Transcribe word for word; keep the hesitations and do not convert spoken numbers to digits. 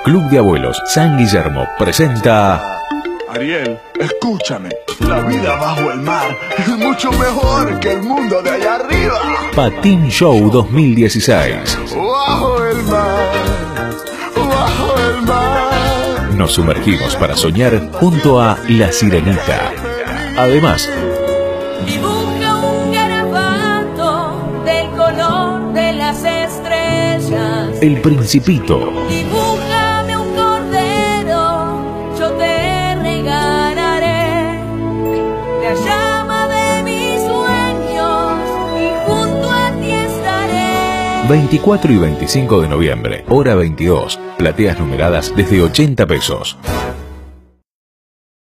Club de Abuelos San Guillermo presenta... Ariel, escúchame. La vida bajo el mar es mucho mejor que el mundo de allá arriba. Patín Show dos mil dieciséis. Bajo el mar, bajo el mar. Nos sumergimos para soñar junto a La Sirenita. Además, dibuja un garabato del color de las estrellas. El Principito. Dibújame un cordero, yo te regalaré la llama de mis sueños y junto a ti estaré. veinticuatro y veinticinco de noviembre, hora veintidós. Plateas numeradas desde ochenta pesos.